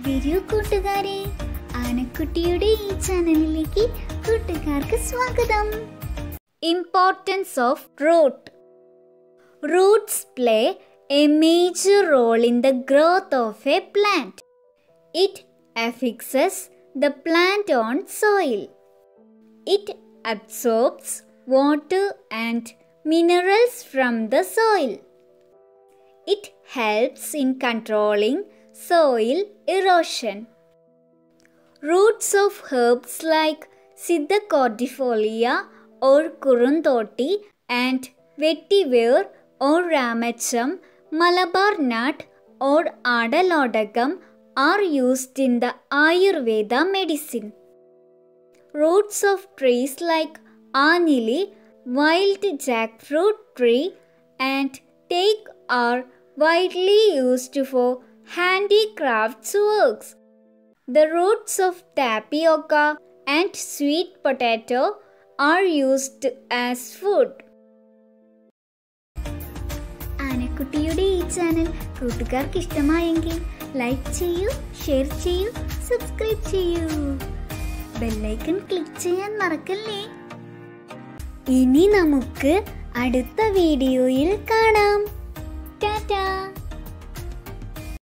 വരൂ കൂട്ടുകാരെ, ആനക്കുട്ടിയുടെ ഈ ചാനലിലേക്ക് കൂട്ടുകാർക്ക് സ്വാഗതം. Importance of root. Roots play a major role in the growth of a plant. It affixes the plant on soil. It absorbs water and minerals from the soil. It helps in controlling soil erosion. Roots of herbs like Siddha cordifolia or Kurundoti and vetiver or Ramacham, Malabar nut or Adalodagam are used in the Ayurveda medicine. Roots of trees like Anili, wild jackfruit tree and teak are widely used for handicrafts works. The roots of tapioca and sweet potato are used as food. ആനക്കുട്ടിയുടെ ഈ channel കൂട്ടുകാർക്ക് ഇഷ്ടമായെങ്കിൽ like ചെയ്യൂ, share ചെയ്യൂ, subscribe ചെയ്യൂ. Bell icon click ചെയ്യാൻ മറക്കല്ലേ. ഇനി നമുക്ക് അടുത്ത വീഡിയോയിൽ കാണാം.